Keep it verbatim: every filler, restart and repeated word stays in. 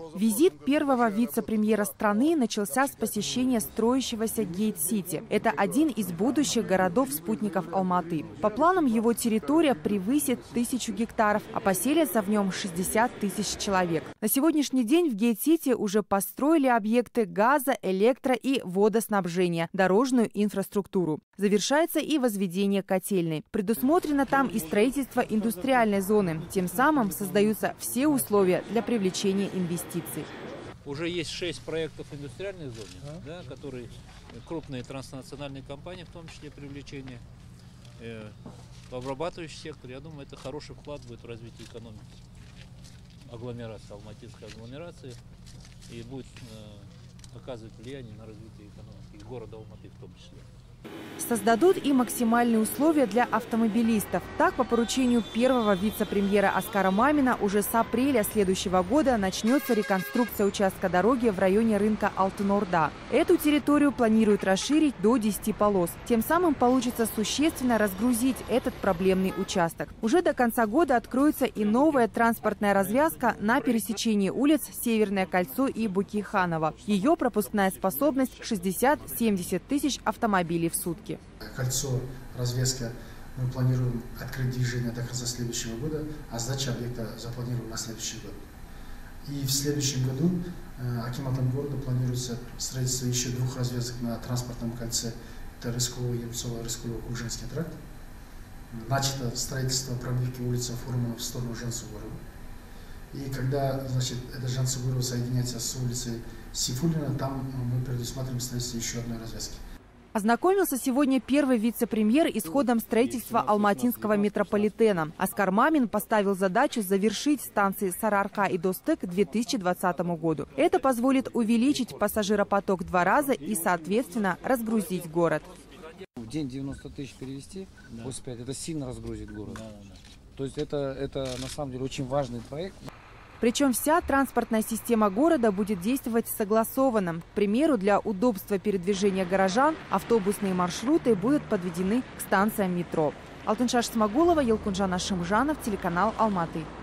Визит первого вице-премьера страны начался с посещения строящегося Гейт-Сити. Это один из будущих городов-спутников Алматы. По планам его территория превысит тысячу гектаров, а поселятся в нем шестьдесят тысяч человек. На сегодняшний день в Гейт-Сити уже построили объекты газа, электро- и водоснабжения, дорожную инфраструктуру. Завершается и возведение котельной. Предусмотрено там и строительство индустриальной зоны. Тем самым создаются все условия для привлечения инвестиций. Уже есть шесть проектов индустриальной зоны, да, которые крупные транснациональные компании, в том числе привлечение э, в обрабатывающий сектор. Я думаю, это хороший вклад будет в развитие экономики, агломерации, алматинской агломерации, и будет э, оказывать влияние на развитие экономики и города Алматы в том числе. Создадут и максимальные условия для автомобилистов. Так, по поручению первого вице-премьера Аскара Мамина уже с апреля следующего года начнется реконструкция участка дороги в районе рынка Алтын-Орда. Эту территорию планируют расширить до десяти полос. Тем самым получится существенно разгрузить этот проблемный участок. Уже до конца года откроется и новая транспортная развязка на пересечении улиц Северное кольцо и Букейханова. Ее пропускная способность шестьдесят-семьдесят тысяч автомобилей в сутки. Кольцо, развязка, мы планируем открыть движение до конца следующего года, а сдача объекта запланирована на следующий год. И в следующем году э, акиматом города планируется строительство еще двух развязок на транспортном кольце. Это Рысково, Ямцово, Рысково, Кужинский тракт. Начато строительство пробивки улицы Фурманова в сторону Жансугурова. И когда, значит, эта Жансугурова соединяется с улицей Сейфуллина, там мы предусматриваем строительство еще одной развязки. Ознакомился сегодня первый вице-премьер исходом строительства алматинского метрополитена. Аскар Мамин поставил задачу завершить станции Сарыарка и Достык к две тысячи двадцатому году. Это позволит увеличить пассажиропоток в два раза и, соответственно, разгрузить город. В день девяносто тысяч перевести, да. восемьдесят пять, это сильно разгрузит город. Да, да. То есть это, это на самом деле очень важный проект. Причем вся транспортная система города будет действовать согласованно. К примеру, для удобства передвижения горожан автобусные маршруты будут подведены к станциям метро. Алтыншаш Смагулова, Елкунжан Ашимжанов, телеканал Алматы.